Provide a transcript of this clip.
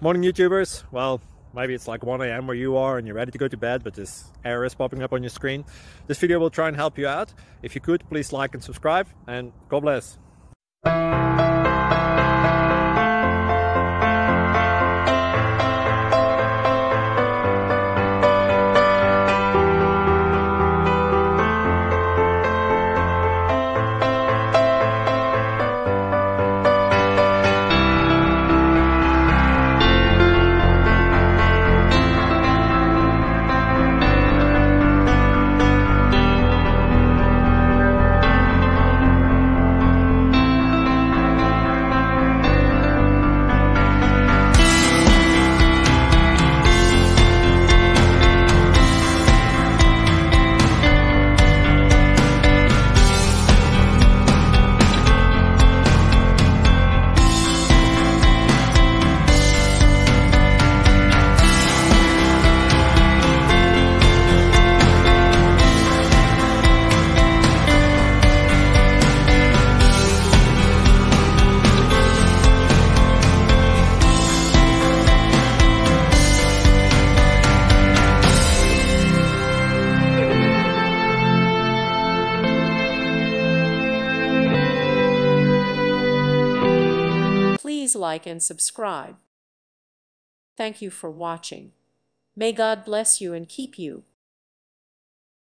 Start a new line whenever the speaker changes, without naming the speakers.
Morning YouTubers. Well, maybe it's like 1 a.m. where you are and you're ready to go to bed, but this error is popping up on your screen. This video will try and help you out. If you could, please like and subscribe, and God bless.
Please like and subscribe. Thank you for watching. May God bless you and keep you.